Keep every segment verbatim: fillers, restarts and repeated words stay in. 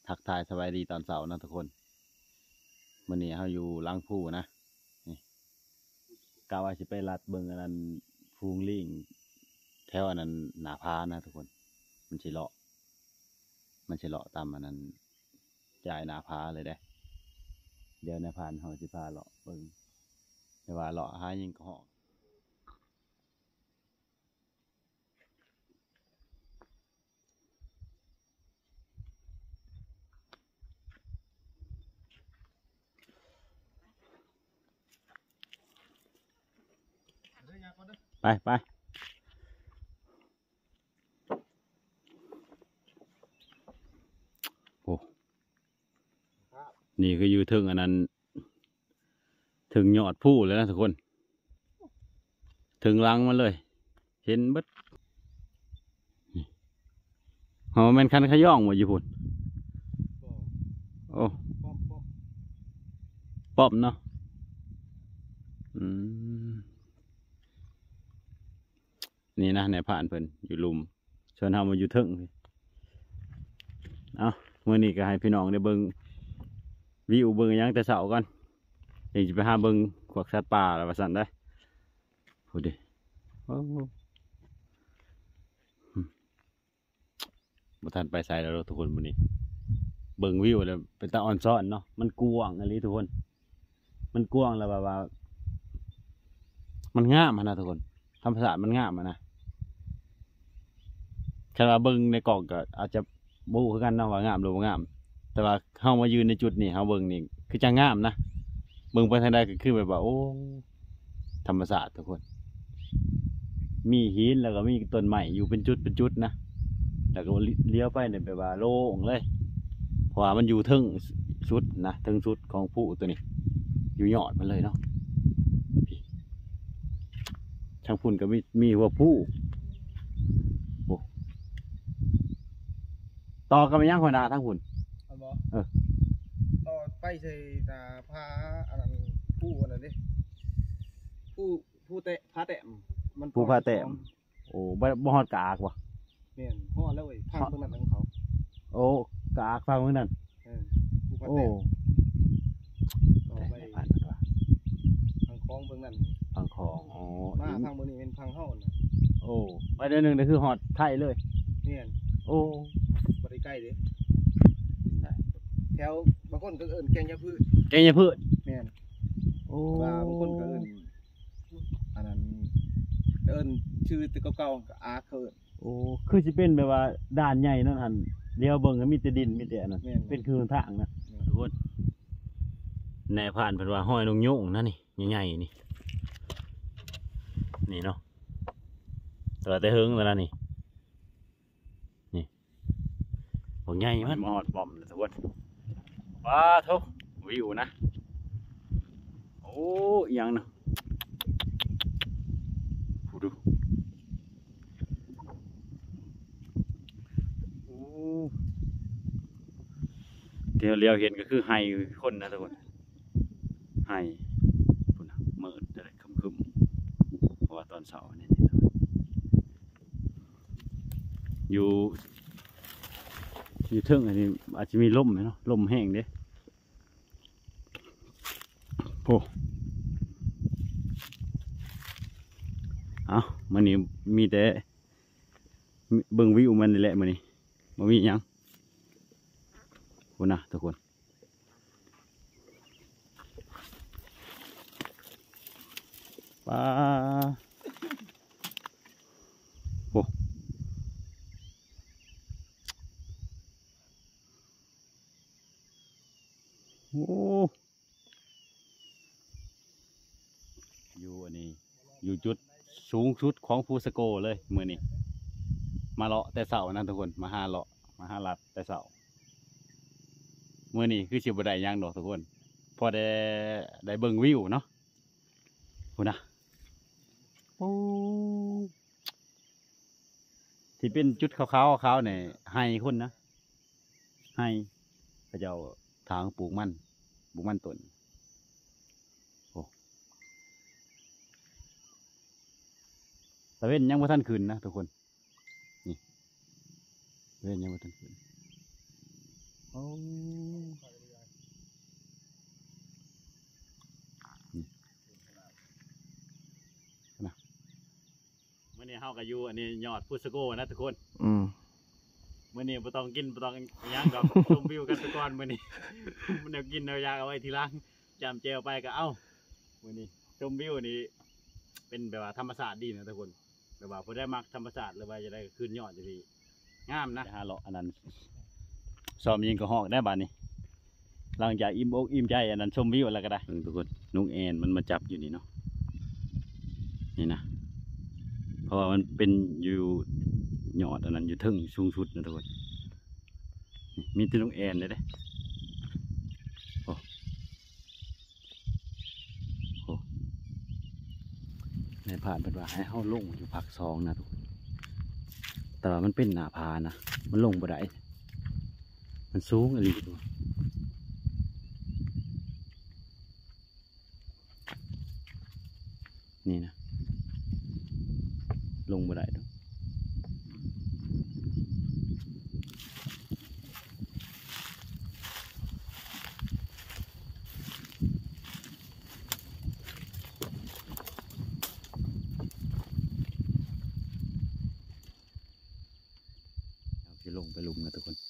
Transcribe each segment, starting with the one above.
ทักทายสบายดีตอนเสาร์นะทุกคนมื้อนี้เราอยู่หลังผู้นะนี่กะว่าสิไปลัดเบิ่งอันนั้นฟูงลิงแถวอันนั้นหน้าผานะทุกคนมันสิเลาะมันสิเลาะตามอันนั้นจ่ายหน้าผาเลยเด้เดี๋ยวในพานเฮาสิพาเลาะเบิ่งแต่ว่าเลาะหายิงก็ฮอกไปไปโอ้นี่คืออยู่ถึงอันนั้นถึงยอดผู้เลยนะทุกคนถึงรังมันเลยเห็นเบิดอ๋อแม่นคันขย่องหมดอยู่พุ่นโอ้ป้อมเนาะอืมนี่นะในผ่านเพิ่นอยู่ลุมชวนเฮามาอยู่ถึงเอาเมื่อนี้ก็ให้พี่น้องได้เบิ่งวิวเบิ่งยังแต่เช้าก่อนเดี๋ยวจะไปหาเบิ่งพวกสัตว์ป่าแล้วว่าซั่นได้พูดดิโอ้บ่ทันไปไสแล้วทุกคนมื้อนี้เบิ่งวิวแล้วเป็นตาอ่อนซ้อนเนาะมันกว้างอีหลีทุกคนมันกว้างแล้วแบบว่ามันงามนะทุกคนธรรมชาติมันงามนะคันว่าเบิ่งในกล่องก็อาจจะบ่คือกันเนาะว่างามหรือบ่งามแต่ว่าเฮามายืนในจุดนี้เฮาเบิ่งนี่คือจะงามนะเบิ่งไปทางใดก็คือแบบว่าโอ้ธรรมชาติทุกคนมีหินแล้วก็มีต้นไม้อยู่เป็นจุดเป็นจุดนะแล้วก็เลี้ยวไปเนี่ยแบบว่าโล่งเลยเพราะว่ามันอยู่ทึ่งชุดนะทึ่งชุดของผู้ตัวนี้อยู่ยอดมันเลยเนาะช่างพุ่นก็มีมีหัวผู้โอ้ต่อกันไปย่างหัวหน้าทั้งพุ่นเออต่อไปใส่ตาพาอันนั้นผู้อันนั้นดิผู้ผู้เตะพาแตะมันผู้พาแต้มโอ้บ่บ่ฮอดกากว่ะเนี่ยห่อแล้วเว้ยพังตรงนั้นของเขาโอ้กากฟังเมื่อนั้นเออผู้พาโอ้แต้มต่อไปพังคลองเบื้องนั้นพังคลองอ๋อมาพังเบื้องนี้เป็นพังห่อนะโอ้ไปเดือนหนึ่งนี่คือฮอดไทยเลยเนี่ยโอ้บริใกล้ดิแถวบางคนก็เอิญแกงยาพืชแกงยาพืชเนี่ยโอ้บางคนก็เอิญอันนั้นเอิญชื่อตึกเก่าๆกับอาเคิร์ดโอ้คือจะเป็นแบบว่าด่านใหญ่นั่นหันเดียวเบิ่งก็มีแต่ดินมีแต่นั่นเป็นคือทางนะทุกคนแน่ผ่านเป็นว่าห้อยนงโยงนั่นนี่ใหญ่ๆนี่นี่เนาะตัวแต่เฮิงแล้วนี่นี่ผมใหญ่มันมอดบอมทุกคนว้าทุกวิวนะโอ้ยังเนาะดูเดี๋ยวเลี้ยวเห็นก็คือไฮคนนะทุกคนไฮคุณเมิดอะไรคึมคึมเพราะว่าตอนเสาร์นี่อยู่อยู่เทิงอันนี้อาจจะมีลมไหมเนาะลมแห้งเด้โอ้เอามันนี่มีแต่เบิ่งวิวมันนี่แหละมันนี่มันมียังคุณนะทุกคนป้าโอ้โอ้อยู่อันนี้อยู่จุดสูงสุดของภูสโกเลยมือนี้มาเลาะแต่เสานะทุกคนมาหาเลาะมาหาลัดแต่เสามือนี้คือชิบได้ยังดอกทุกคนพอได้ได้เบิ่งวิวเนาะคุณนะโอ้ที่เป็นจุดขาวๆขาวเนี่ยให้คนนะให้พระเจ้าทางปลูกมันปลูกมันต้นโอ้แต่เว้นยังไม่ทันคืนนะทุกคนนี่เว้นยังไม่ทันคืนโอ้นะมื่อนี้เฮากับยูอันนี้ยอดพุทธโกนะทุกคนอืมมื่อนี้บ่ต้องกินบ่ต้องย่างดอก ชมวิวกันไปก่อนมื่อนี้ มันเอากินเอายาเอาไว้ทีหลังจำเจลไปก็เอ้ามื่อนี้ชมวิวนี่เป็นแบบว่าธรรมศาสตร์ดีนะทุกคนแบบว่าพอได้มักธรรมศาสตร์หรือว่าจะได้ขึ้นยอดจะดีงามนะฮะเลาะอันนั้นซ้อมยิงกระหอกได้บาดนี้หลังจากอิ่มอกอิ่มใจอันนั้นชมวิวแล้วก็ได้ทุกคนนุ้งแอนมันมาจับอยู่นี่เนาะนี่นะเพราะว่ามันเป็นอยู่ยอดอันนั้นอยู่ทึ่งสูงสุดนะทุกคนมีแต่นุ้งแอนเลยเด้โอ้โหในผ่านเป็นว่าให้เข้าลงอยู่ผักซองนะทุกคนแต่ว่ามันเป็นหน้าผานะมันลงบ่ได้มันสูงอะไรตัวนี่นะลงบ่ได้ด้วยเราจะลงไปลุมนะทุกคน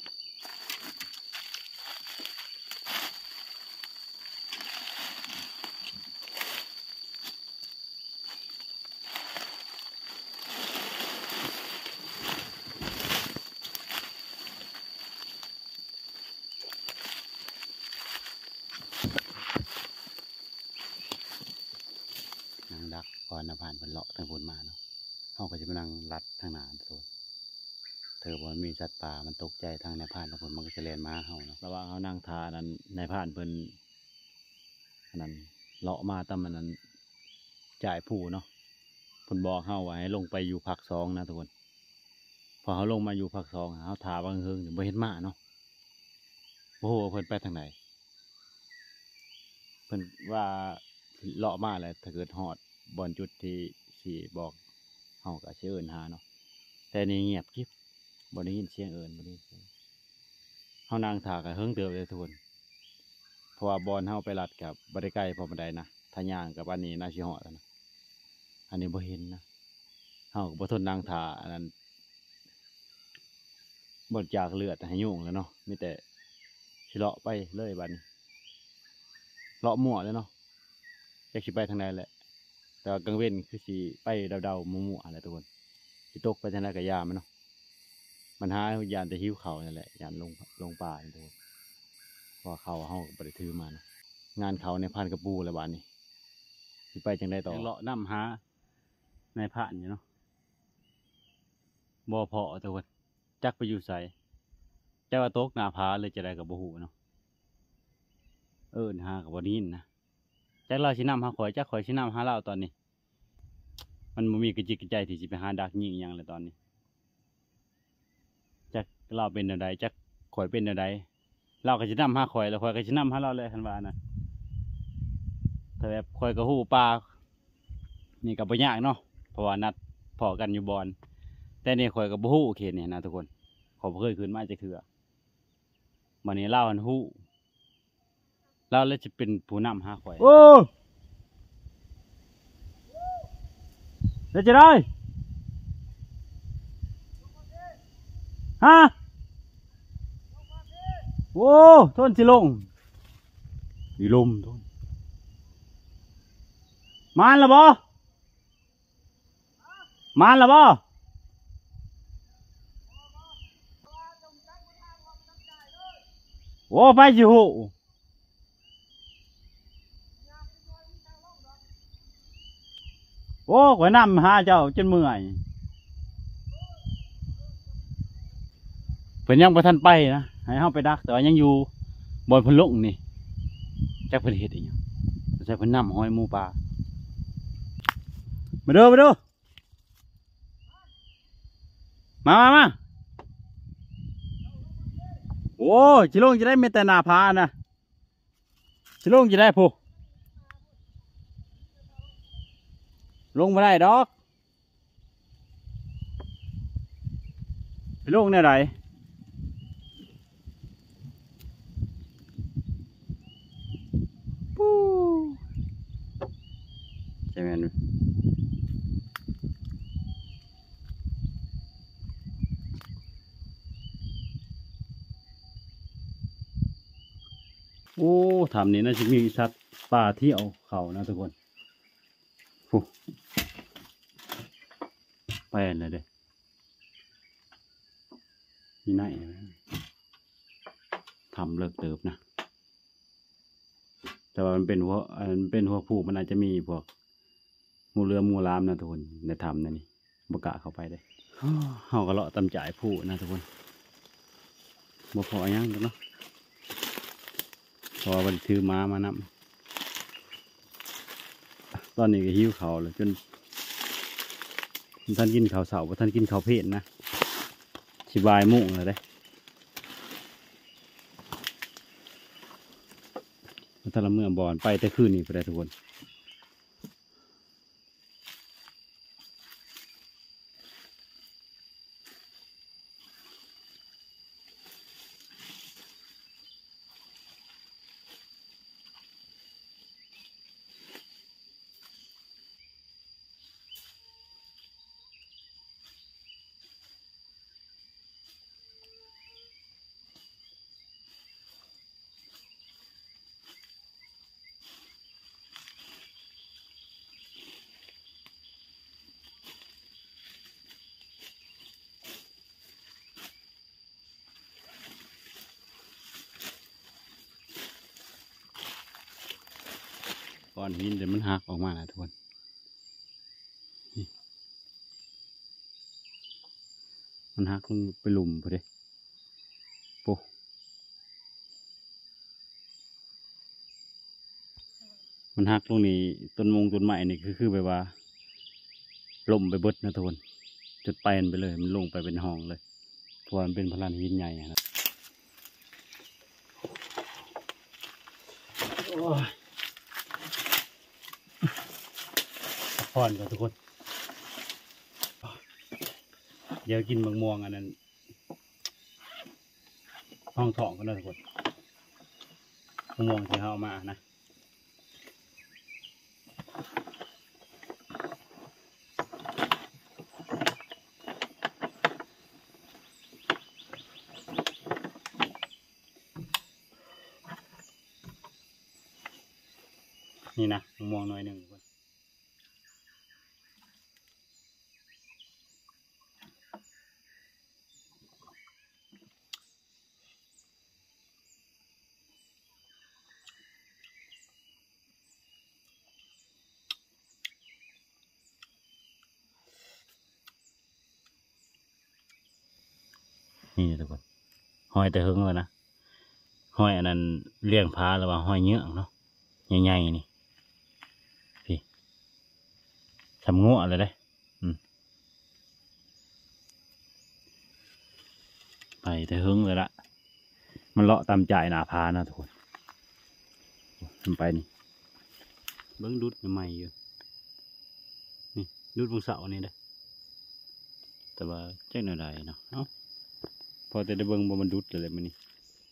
นางดักพอนะผ่านเป็นเลาะทางบนมาเนาะเขาก็จะมานั่งรัดทางหนาโซนเธอบอกมีสัตว์ป่ามันตกใจทางในผ่านทางบนมันก็จะเลียนมาเขาเนาะระหว่างเขานั่งทานั้นในผ่านเพิ่นอันนั้นเลาะมาตั้มมันนั้นจ่ายผู้เนาะเพิ่นบอกเขาไว้ให้ลงไปอยู่พักสองนะทุกคนพอเขาลงมาอยู่พักสองเขาทาบางเฮิงบ่เห็นมาเนาะโอ้โหเพิ่นไปทางไหนเพิ่นว่าเลาะมาเลยถ้าเกิดหอดบอลจุดที่สี่บอกเฮาก็สิเอิ้นหาเนาะแต่นี่เงียบกิ๊บบ่ได้ยินเสียงเอิ้นบ่ได้ยินเสียงเฮานั่งท่าก็เฮิงเติบเลยทุกคนเพราะว่าบอลเฮาไปลัดกับบ่ได้ใกล้พอปานใดนะถ้าย่างกับอันนี้น่าสิฮอดแล้วนะอันนี้บ่เห็นนะเฮาก็บ่ทนนั่งท่าอันนั้นบ่จากเลือดให้ยุ่งแล้วเนาะมีแต่สิเลาะไปเลยบัดนี้เลาะมั่วเลยเนาะจักสิไปทางใดแหละแต่ว่ากลางเว้นคือสิไปเดาๆมั่วๆอะไรทุกคนสิตกไปทางใดก็ยามมันเนาะมันหายานแต่หิวเขานั่นแหละยานลงลงป่านี่ทุกคนเพราะเขาเฮาก็บ่ได้ถือมาเนาะงานเขาในพานกระปูแล้วบัดนี้สิไปจังไดต่อเลาะนำหาในพานอยู่เนาะบ่พอทุกคนจักไปอยู่ไสจักว่าตกหน้าผาเลยจะได้ก็บ่ฮู้เนาะเอิ้นหาก็บ่ได้ยินนะจักเราสินำหาข่อยจักข่อยสินำหาเราตอนนี้มันบ่มีกระจิกกระใจที่สิไปหาดักยิงหยังเลยตอนนี้จักเราเป็นแนวใดจักข่อยเป็นแนวใดเราก็สินำหาข่อยแล้วข่อยก็สินำหาเราเลยคันว่านะแต่แบบข่อยก็ฮู้ป่านี่ก็บ่ยากเนาะเพราะว่านัดพ้อกันอยู่บ่อนแต่นี่ข่อยก็บ่ฮู้เขตนี่นะทุกคนข่อยบ่เคยขึ้นมาจักเทื่อบัดนี้เราหันฮู้เราเลยสิเป็นผู้นำหาข่อยโอ้แล้วจะได้ฮะโอ้ทนสิลงดีลมทนมานละบ่มานละบ่โอ้ไปสิหูโอ้ข่อยนำหาเจ้าจนเมื่อยเพิ่นยังบ่ทันไปนะให้เฮาไปดักแต่ว่ายังอยู่บ่อนเพิ่นลงนี่จักเพิ่นเฮ็ดอีหยังใส่เพิ่นนำหอยหมูปลามาเด้อมาเด้อมามามาโอ้สิลงจะได้มีแต่หน้าผานะสิลงจะได้ผู้ลงไม่ได้ดอกไปลงเนี่ยไหนโอ้ทำนี่น่าจะมีสัตว์ป่าเที่ยวเขานะทุกคนโอ้ไปอันเลยเด้มีไหนทำเลิกเติบนะแต่ว่ามันเป็นหัวมันเป็นหัวผูกมันอาจจะมีพวกงูเรืองูรามนะทุกคนในทำนั่นนี่บกะเข้าไปเลยเฮาก็เลาะตำจ่ายผู้นะทุกคนบ่พอหยังเนาะพอวันถือม้ามานำตอนนี้ก็หิวเขาเลยจนท่านกินข้าวเสาร์ท่านกินข้าวเพลนนะสิบายมุ่งเลยเด้ถ้าเราเมื่อบอลไปแต่คืนนี้ไปได้ทุกคนก้อนหินเดี๋ยวมันหักออกมานะทุกคนมันหักลงไปหลุมพอดีโปมันหักลงนี่ต้นมงต้นไม้นี่คือคือแบบว่าล่มไปเบิดนะทุกคนจุดไปมันไปเลยมันลงไปเป็นห้องเลยเพราะมันเป็นพลานหินใหญ่ครับโอ้ยพอนกันทุกคนเดี๋ยวกินมะม่วงอันนั้นห้องท้องกันนะทุกคนมะม่วงที่เขาเอามานะนี่นะมะม่วงน้อยหนึ่งทุกคนนี่ทุกคนห้อยแต่หึงเลยนะห้อยอันนั้นเลี้ยงพาหรือว่าห้อยเนื้อเนาะใหญ่ๆนี่พี่ทำงัวเลยได้อืมไปแต่หึงเลยละมันเลาะตามจ่ายหนาพานะทุกคนทำไปนี่เบิ้งดุดใหม่อยู่นี่ดุดบนเสานี่ได้แต่ว่าแจ้งหน่อยๆเนาะเอ้าพอจะได้เบิ้งบ่มันดุดเลยมันนี่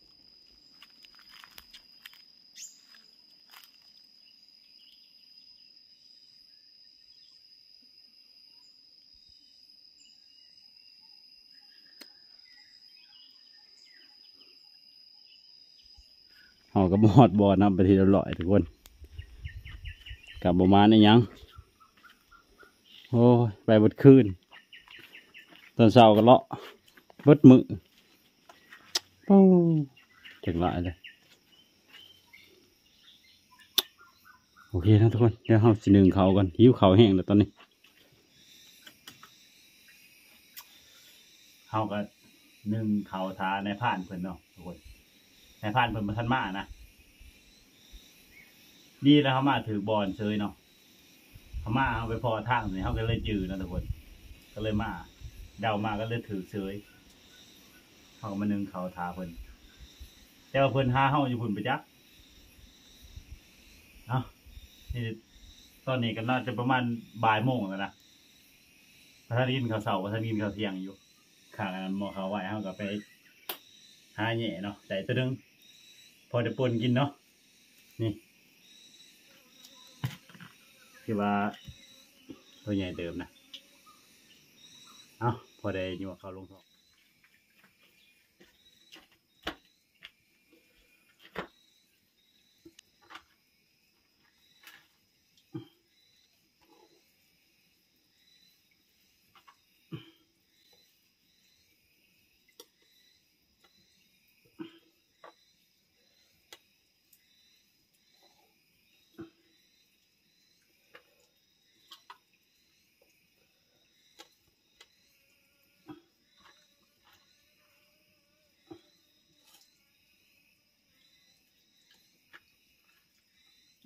เขาก็บอดบอดนำไปทีละร้อยทุกคนกับประมาณนี้ยังโอ้ยไปบดคืนตอนเช้าก็เลาะบดมือโอ้จังไรเลยโอเคนะทุกคนเดี๋ยวเราสิหนึ่งเขากันหิวเขาแห้งแล้วตอนนี้เขาก็หนึ่งเขาทาในผ่านเพิ่นเนาะทุกคนในผ่านเพิ่นมาทันมานะดีแล้วเขามาถือบอลเชยเนาะเขามาเอาไปพอทางนี่เขาก็เลยจืดนะทุกคนก็เลยมาเดามาก็เลยถือเชยเขามาหนึ่งเขาทาเพิ่นแต่ว่าเพิ่นหาเขาอยู่พุ่นไปจักเนาะที่ตอนนี้ก็น่าจะประมาณบ่ายโมงแล้วนะพระท่านกินข้าวเสาร์พระท่านกินข้าวเที่ยงอยู่ข้างนั้นหม้อข้าวไหวเขาก็ไปหาแหน่เนาะแต่ตัวนึงพอจะปนกินเนาะนี่คือว่าตัวใหญ่เดิมนะเอาพอได้อยู่ว่าเขาลงท้อง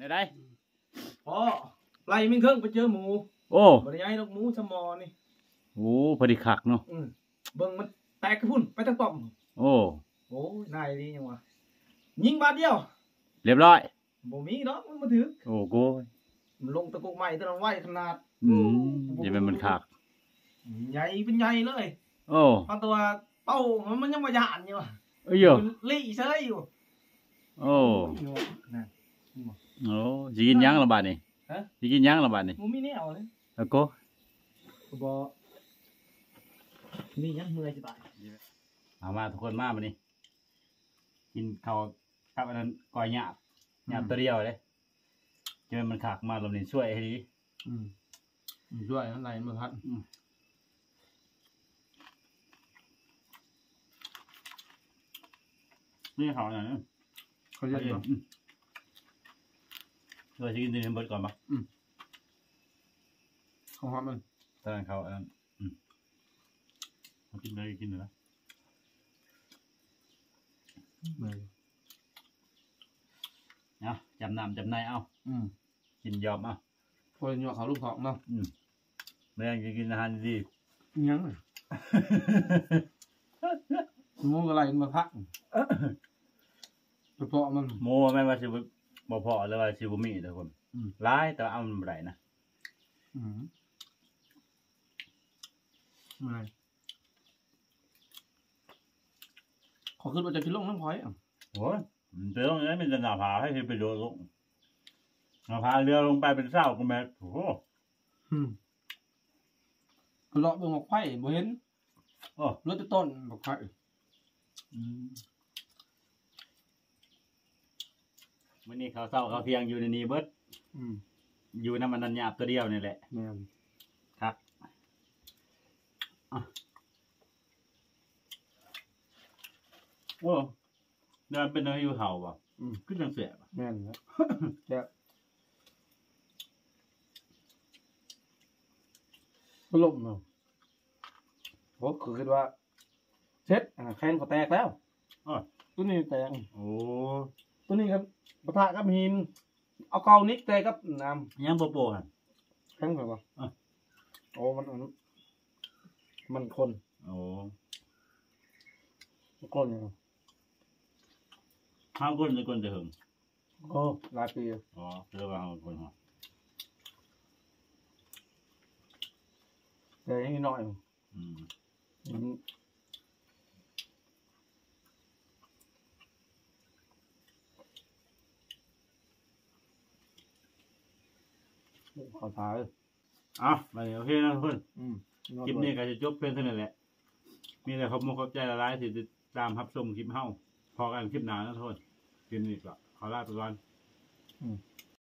ได้ได้พ่อไล่มิ่งเครื่องไปเจอหมูโอ้บริยายนกหมูชะมอนี่โหพอดีคักเนาะอืมเบิ่งมันแตกกระพุ่นไปทั้งป้อมโอ้โอ้ยนายดียังวะยิงบาดเดียวเรียบร้อยบ่มีดอกมันมาถือโอ้โกยมันลงตะกุกใหม่ตะนันไหวขนาดอืมอย่าเป็นมันคักใหญ่เป็นใหญ่เลยโอ้พอตัวเต้ามันยังมาหยานอยู่เอ้ยโยมันลี่เซยอยู่โอ้นั่นโอ้สิกินหยังละบาดนี่ฮะสิกินหยังละบาดนี่มันมีแนวเลยแล้วโกบ่มียังเมื่อยจะตายเอามาทุกคนมาบัดนี้กินข้าวกับอันนั้นก้อยหยาบหยาบตัวเดียวเลยเจอมันคักมาลมนี่ช่วยให้ดีอืมช่วยอะไรมือพัดนี่เขาอย่างนี้เขาเดี๋เรียยว กเราจะกินตัวนี้เบิดก่อนปะเขาหอมมันตอนนั้นเขาอันนั้นอืมเขากินเลยกินเลยนะเลยเนาะจำนำจำในเอาอืมกินยอมเอาพอหยอกเขาลูกของเนาะอืมไม่ต้องกินอาหารดียังเลยงูอะไรมาพักเฉพาะมันโมแม่นว่าสิบ่บ่พอหรือว่าสิบ่มีทุกคนอืมร้ายแต่ว่าเอามันบ่ได้นะอืมอะไรขอขึ้นมาจากที่ลงน้ำพอยอ่ะโอ้ยมันเจอตรงนี้มันจะหน้าผาให้เฮ็ดไปโดนลงหน้าผาเรือลงไปเป็นเศร้าก็แม่โอ้โหอืมเลาะเบิ่งบอกไผ่บ่เห็นโอ้รถจะต้นบอกไผ่อืมมื้อนี้เขาวเช้าเขาวเที่ยงอยู่ในนี้เบิดอืมอยู่นำมันนันหยาบตัวเดียวนี่แหละแม่นครับอ่ะโอ้เดินเป็นอะไรอยู่เห่าป่ะอืมขึ้นจังเสียป่ะแม่นแล้วแกพัดลมเนาะโอ้คือคิดว่าเซ็ตอ่าแคนก็แตกแล้วอ๋อตัวนี้แตกโอ้ตัวนี้ครับปะทะกับหินเอาเกานิกแตกกับน้ยังโปโปฮะำแข็งเหรอวะอ่ะโอ้มันมันมันคนโอ้มันคนอยู่ห้ามคนจะคนจะหึงโอ้หลายปีอะอ๋อเรียกว่าห้ามคนเหรอแต่ยังนิดหน่อยอืมมันขอท้ายอ่ะไปโอเคนะทุกคนอืมคลิปนี้ก็จะจบเพียงเท่านั้นแหละ มีแต่ขอบคุณขอบใจละลายที่ติดตามรับชมคลิปเฮ้าพอกันคลิปหน้านะทุกคนคลิปนี้ก็ขอลาไปก่อนอืม